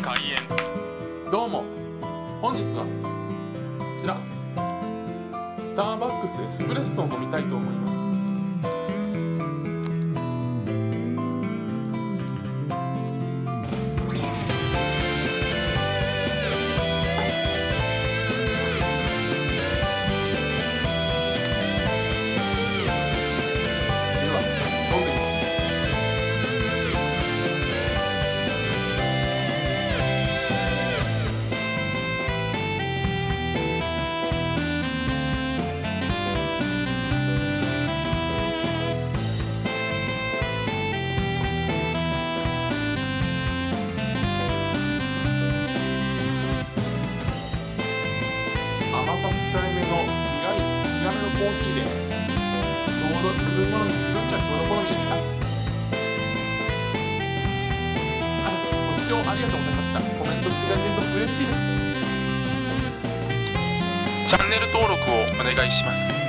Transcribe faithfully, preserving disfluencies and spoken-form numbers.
開演。 どうも、本日はこちらスターバックスエスプレッソを飲みたいと思います。では飲んでみます。甘さ控えめの苦い苦めのコーヒーでちょうど自分好み自分にはちょうど好みでした。あ、ご視聴ありがとうございました。コメントしていただけると嬉しいです。 チャンネル登録をお願いします。